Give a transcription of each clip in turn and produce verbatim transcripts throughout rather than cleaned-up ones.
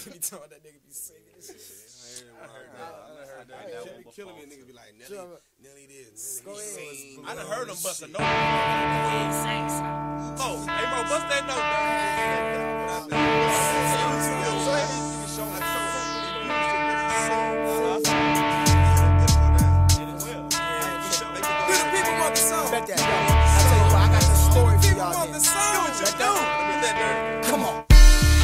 He told that nigga be singing this shit. I heard that. I heard that. That be killing me. Nigga be like Nelly, Nelly this. Go ahead. I done heard him bust a note. Oh, hey bro, bust that note. Do the people want the song? Bet that. I tell you what, I got the story for y'all. Want the song? Do what you do. Let me get that dirt. Come on.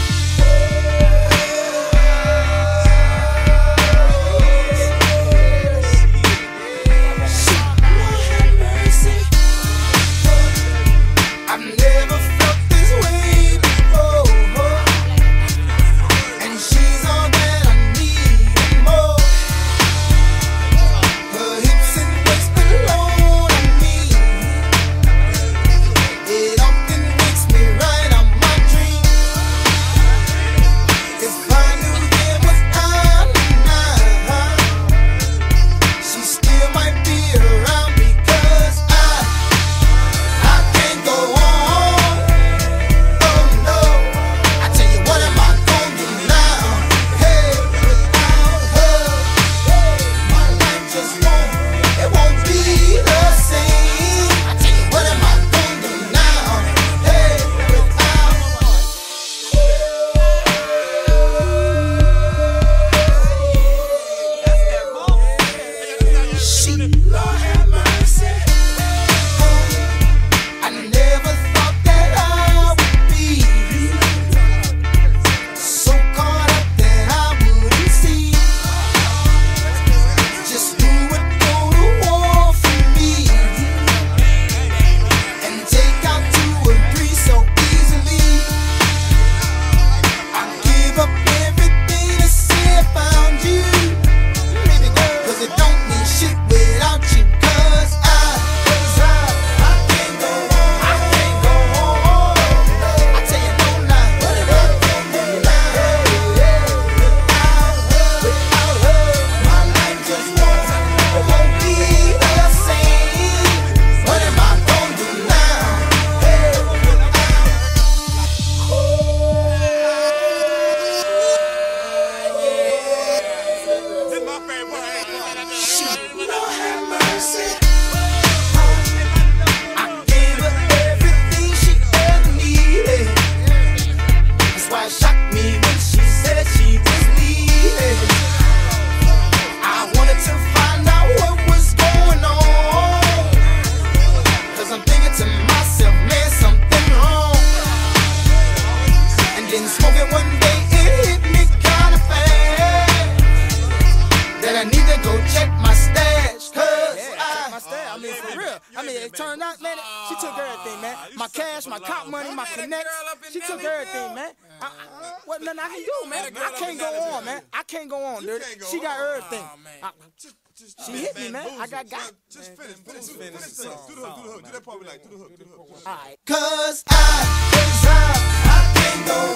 I mean, it turned out, man, she took everything, man. My cash, my cop money, my connects. She took everything, man. I, I, what nothing I can do, man. I can't go on, man. I can't go on, dude. She got everything. I, she hit me, man. I got got. Just finish, finish, finish the song. Do the hook, do the hook. Do that part we like. Do the hook, do the hook. All right. Cause I, cause I, I can't go